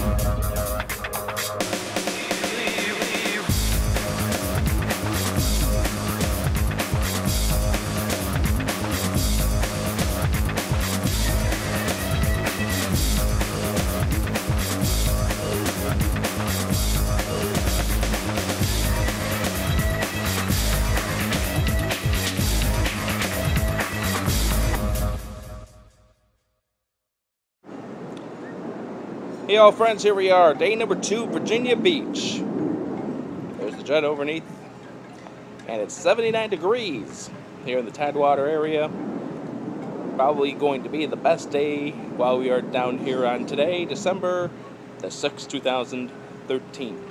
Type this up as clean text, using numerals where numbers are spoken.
Hey all friends, here we are, day number 2, Virginia Beach. There's the jet underneath, and it's 79 degrees here in the Tidewater area. Probably going to be the best day while we are down here on today, December the 6th, 2013.